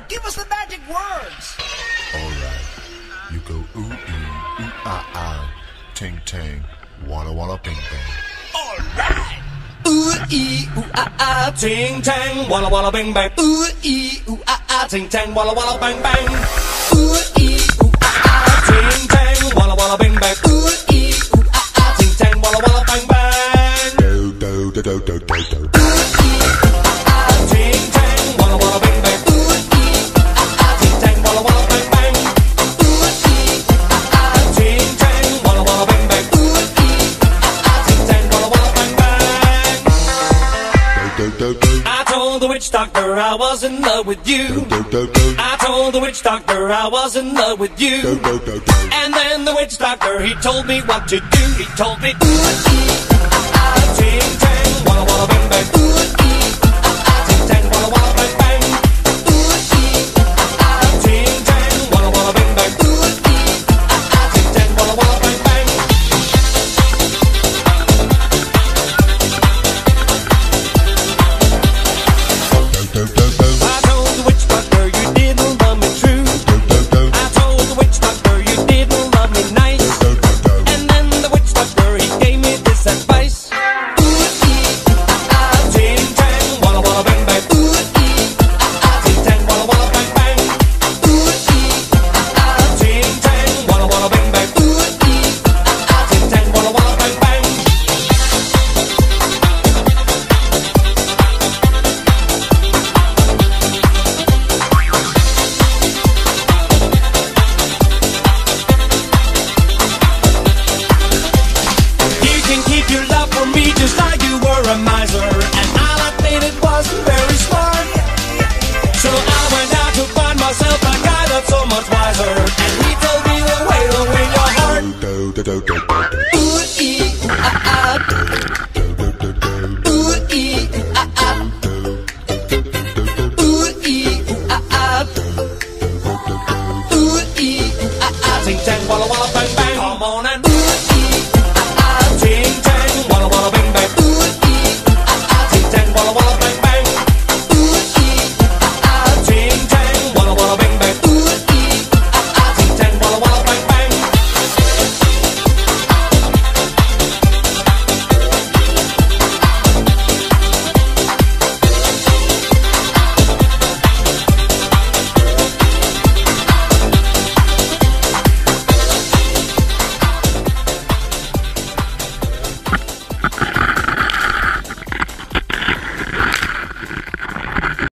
Give us the magic words. Alright. You go ooh ee, ooh ah ah, ting tang, walla walla bing bang. Alright. Ooh ee ooh ah ah, ting tang, walla walla bang bang. Ooh ee ooh ah ah, ting tang, walla walla bang bang. Ooh ee ooh ah ah, ting tang, walla walla bang bang. Ooh ee ooh ah ah, ting tang, walla walla bang bang. Do do do do do do do. Ting tang, walla walla bang bang. Ooh ee ooh ah ah, ting tang, walla walla bang bang. Ooh ee ooh ah ah, ting tang, walla walla bang bang. Ooh ee ooh ah ah, ting tang, walla walla bang bang. Do do do. I told the witch doctor I was in love with you. Do do do. I told the witch doctor I was in love with you. Do do do do. And then the witch doctor, he told me what to do. He told me, ooh, ee, ah, ah, ting, tang.